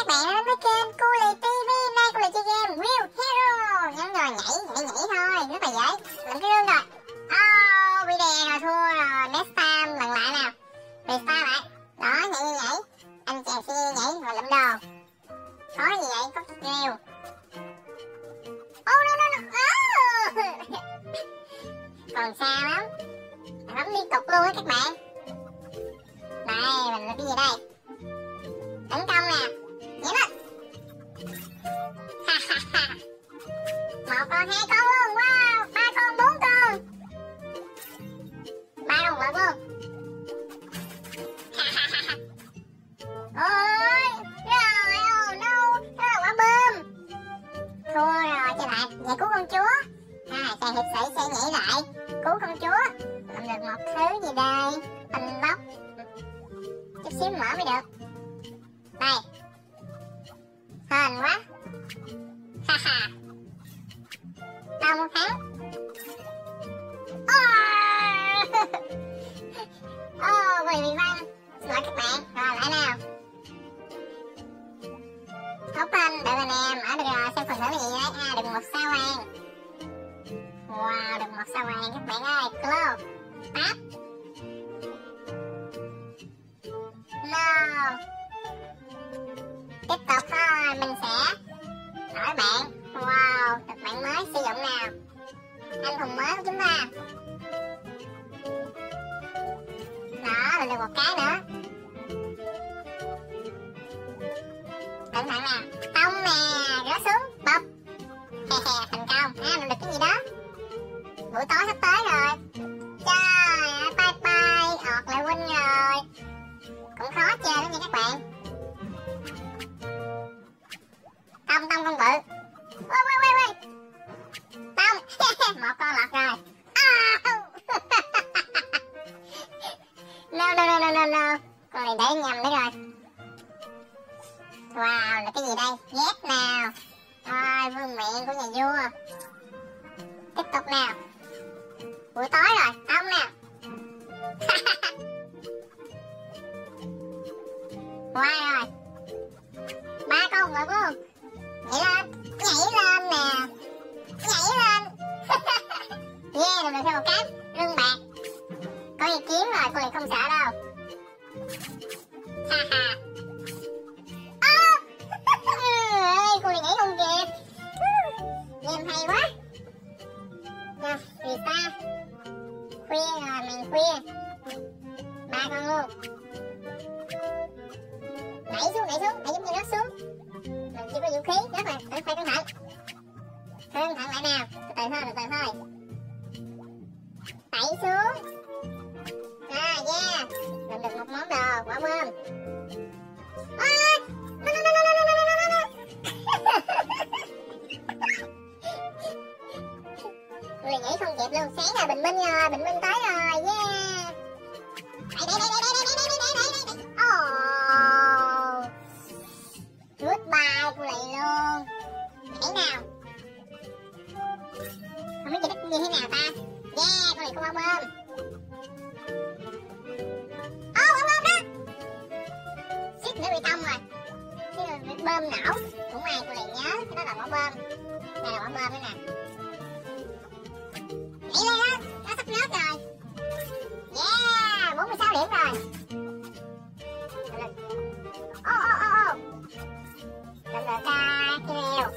bạn đã đến với kênh Cu Lì TV. Nay Cu Lì chơi game Real Hero. Nhấn rồi nhảy thôi, rất là dễ. Làm cái lương rồi. Bị đè rồi, thua rồi. Next time lần lại nào. Restart lại. Đó, nhảy. Anh chàng xe nhảy rồi lượm đồ. Khó gì vậy? Có cái kêu. No. Còn xa lắm. Bấm liên tục luôn á các bạn. Đây, mình làm cái gì đây? Tấn công nè. Nhảy lên. Một con, hai con luôn. Wow, ba con, bốn con. Ba con lượt luôn. Ôi, rồi, oh no, đó là quả bơm. Thua rồi, cho bạn. Vậy cứu công chúa. Chàng hiệp sĩ sẽ nhảy lại cứu công chúa. Làm được một thứ gì đây? Unlock. Chút xíu mở mới được. Đây. Hên quá. Đâu một thắng. Quỳ bị văng. Xin lỗi các bạn. Rồi lại nào. Open, đợi anh em. Ở được xem phần thưởng là gì đấy. Được một sao vàng. Wow, được một sao vàng các bạn ơi. Close. Tap. No. Tiếp tục thôi, mình sẽ đổi bạn. Wow, được bạn mới sử dụng nào. Anh hùng mới của chúng ta. Đó, được một cái nữa. Cẩn thận nào. Tông nè, rớt xuống, bập. Thành công. Được cái gì đó. Buổi tối sắp tới rồi. Trời ơi, bye. Ọt lại win rồi. Cũng khó chơi lắm nha các bạn. Tông con bự. Quay. Tông. Một con lọt rồi. No. Con này để nhầm đấy rồi. Wow, là cái gì đây? Ghét nào. Rồi, vương miện của nhà vua. Tiếp tục nào. Buổi tối rồi, tông nào. Wow rồi. Ba con ngược luôn. Nhảy lên nè. Nhảy lên. Yeah, được thêm một cái lương bạc. Có gì kiếm rồi, cô này không sợ đâu. Cô này nhảy không kịp. Game hay quá. Nào, restart. Khuya rồi, mình khuya. Ba con luôn. Đẩy xuống, đẩy giống như rớt xuống. Mình chưa có vũ khí, rất là phải cẩn thận. Cẩn thận lại nào, từ từ thôi. Đẩy xuống. Yeah, làm được một món đồ, quả bơm. No. Người nhảy không kịp luôn, sáng rồi, bình minh tới rồi, yeah. Đây. Goodbye của lại luôn. Nhảy nào. Không biết giải thích như thế nào ta. Yeah, con này có quả bơm. Quả bơm đó. Xích nữa bị tông rồi. Cái bơm nổ. Cũng may cô này nhớ cái đó là quả bơm. Đây là quả bơm nữa nè. Nhảy lên đó. Nó sắp nớt rồi. Yeah, 46 điểm rồi. Lần lượt ra cái rêu.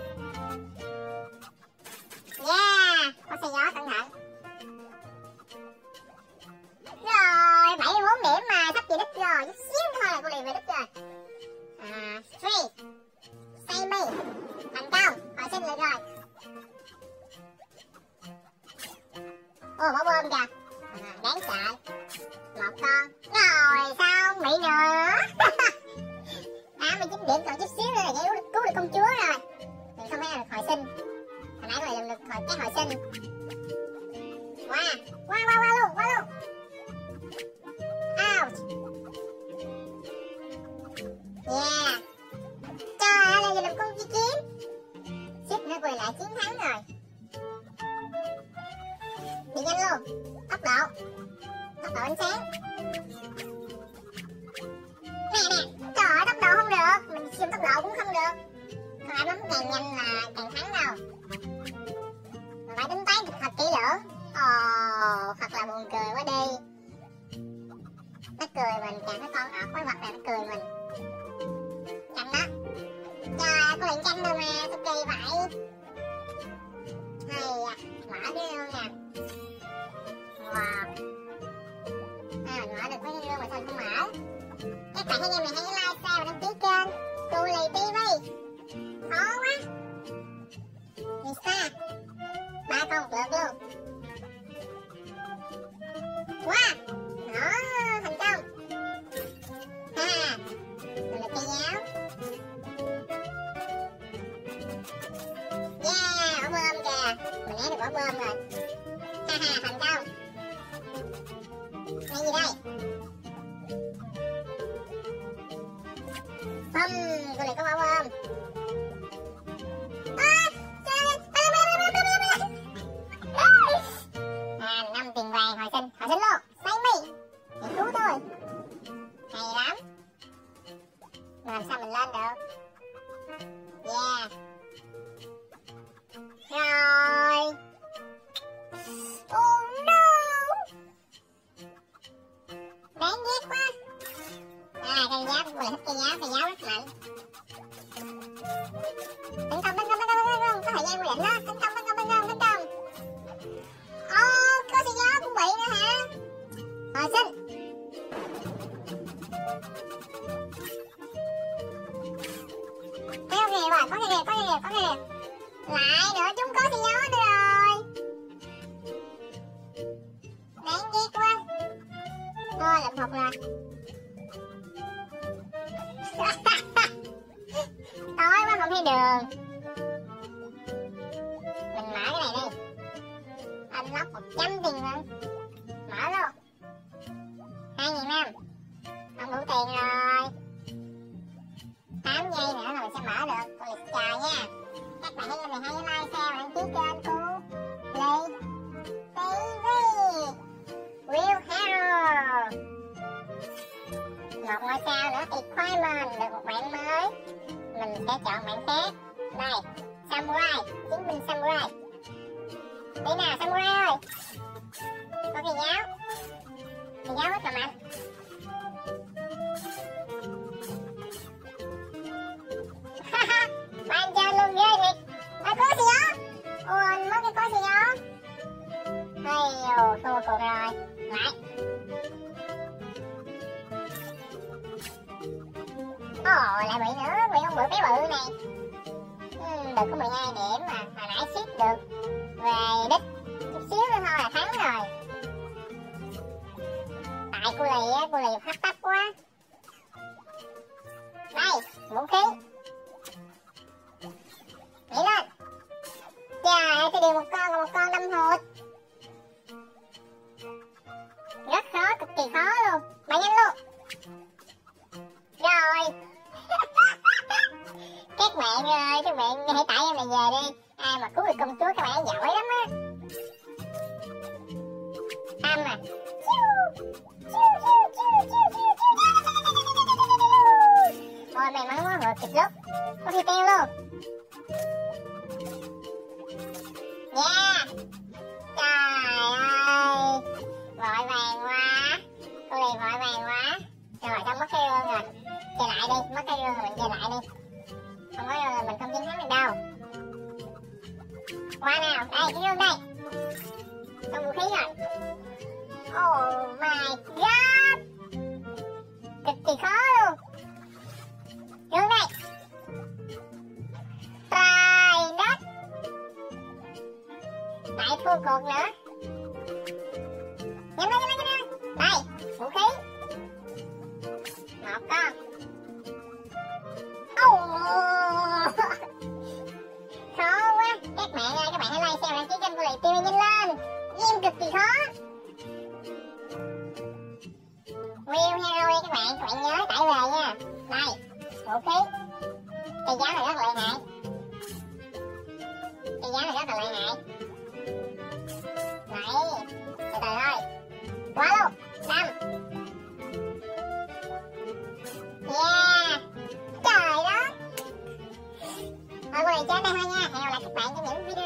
Yeah, có xe gió cẩn thận. Rồi, 74 điểm mà sắp về đích rồi. Chút xíu thôi là cô liền về đích rồi. Free. Say me. Thành công. Hồi sinh lại rồi. Bỏ bơm kìa. Đáng sợ. Một con. Rồi, sao không bị nữa. 89 điểm, còn chút xíu nữa là giải cứu được công chúa rồi. Mình không phải là được hồi sinh. Hồi nãy rồi được cái hồi sinh. Wow luôn. Out. Yeah. Trời ơi, là giờ làm con chi kiếm. Xích nữa quay lại chiến thắng rồi. Đi nhanh luôn. Tốc độ ánh sáng. Nè. Trời ơi, tốc độ không được. Mình siêu tốc độ càng nhanh là càng thắng đâu. Mình phải tính toán thật kỹ lưỡng. Ồ, thật là buồn cười quá đi. Nó cười mình, cả cái con ọc quái vật này nó cười mình. Chanh đó. Trời ơi, có luyện chanh rồi mà, sao kỳ vậy? Hay à, mở đi luôn nè. Wow. À, mở được mấy cái luôn mà sao không mở? Các bạn hãy nghe mình hãy like, share và đăng ký kênh Cô Lì TV. Khó quá. Đi xa. 3 con một lượt luôn. Wow. Đó, thành công. Ha, mình được cây giáo. Yeah, quả bơm kìa. Mình né được quả bơm rồi. Ha ha, thành công. Này gì đây? Bum, cô này có quả bơm. À, 5 tiền vàng hồi sinh luôn. Say mi. Để cứu tôi. Hay lắm. Mà làm sao mình lên được? Yeah. Rồi. Oh no. Đáng ghét quá. À, cây giáo, tôi thích cây giáo rất mạnh. Tấn công, có thời gian quy định đó. Tấn công. Ô, có xe gió cũng bị nữa hả? Hồi sinh. Có kìa rồi, có kìa. Lại nữa, chúng có xe gió nữa rồi. Đáng ghét quá. Thôi, làm phục rồi. Tối quá không thấy đường. Mình mở cái này đi. Unlock 100 tiền luôn. Mở luôn. 2.500. Không đủ tiền rồi. 8 giây nữa là mình sẽ mở được. Cô Lì chờ nha. Các bạn hãy like, share và đăng ký kênh Cô Lì TV. Real Hero. Một ngôi sao nữa Equipment, được một bạn mới. Mình sẽ chọn bạn khác. Đây, Samurai, chiến binh Samurai. Đi nào Samurai ơi. Có cây giáo. Cây giáo rất là mạnh. Bạn chơi luôn ghê thiệt. Ôi có gì đó. Ôi mất cái có gì đó. Ây dồ, thua cuộc rồi. Lại. Ồ, lại bị nữa. Bị con bự bé bự này. Được có 12 điểm mà. Hồi nãy ship được về đích chút xíu nữa thôi là thắng rồi. Tại cô Lì hấp tấp quá. Đây, vũ khí. Nhảy lên. Trời ơi, tôi điều một con đâm hụt. Rất khó, cực kỳ khó luôn. Mà nhanh luôn. Rồi. Các bạn ơi, các bạn hãy tải em này về đi. Ai mà cứu được công chúa các bạn giỏi lắm á. Âm à. Ôi may mắn quá rồi kịp lúc. Có khi teo luôn. Yeah. Trời ơi. Vội vàng quá. Cô Lì vội vàng quá. Rồi xong mất cái rương rồi. Chơi lại đi, mất cái rương rồi mình chơi lại đi. Không có rương là mình không chiến thắng được đâu. Qua nào, đây cái rương đây. Xong vũ khí rồi. Oh my god. Cực kỳ khó luôn. Rương đây. Trời đất. Lại thua cuộc nữa. Nhanh lên. Đây, vũ khí. Một con. Khó quá. Các bạn ơi, các bạn hãy like, share và đăng ký kênh Cô Lì TV nhanh lên. Game cực kỳ khó. Real Hero đi các bạn nhớ tải về nha. Đây, vũ khí. Cây giáo này rất là lợi hại. Này, từ từ thôi. Quá luôn. 5. Yeah. Trời đó. Thôi cô này trên đây thôi nha. Hẹn gặp lại các bạn trong những video